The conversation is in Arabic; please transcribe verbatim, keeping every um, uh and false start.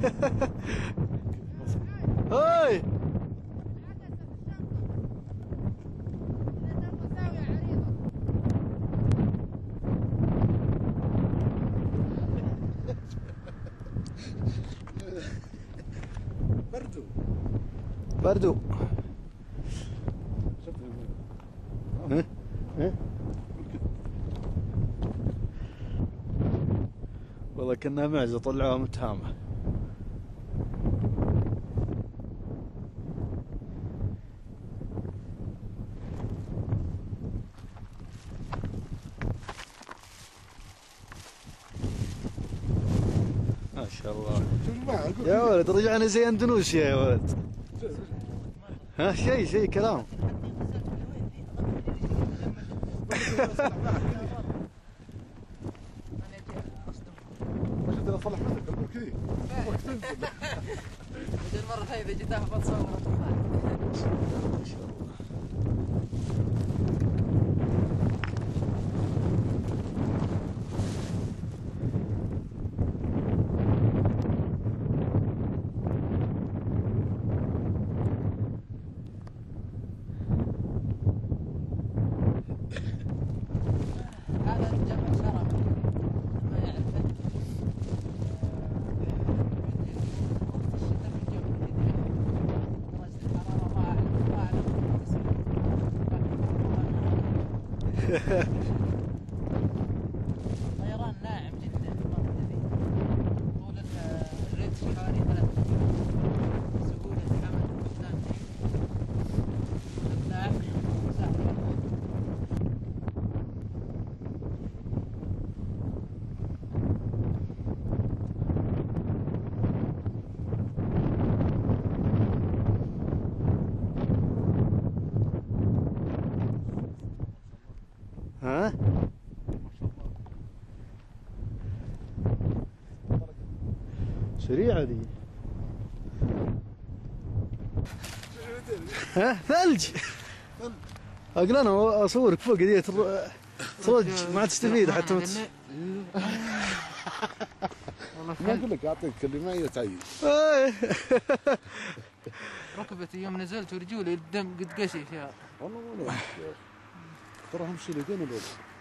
هاي بردو بردو. شفت ها ها والله كنا معزة طلعوها متهامة. ما شاء الله يا ولد، رجعنا زي اندونيسيا يا ولد. ها شيء شيء كلام. بدنا نصلح مثلك اقول كذي. المرة الثانية إذا جيت أحفظ صور ما شاء الله. هذا جمع شرف ما يعرفه. طيران ناعم جدا المرة ذي. طول الريتش حوالي ثلاث دقائق. سهولة الحمل قدام خفاف وسهل. ها سريعة ذي. ها ثلج. اقول انا اصورك فوق ذي ثلج ما تستفيد حتى مت... ما اقول لك اعطيك اللي ما يتعين. ركبتي يوم نزلت ورجولي الدم قد قشش يا والله ولا ترى اهم شيء لقينا الوضع.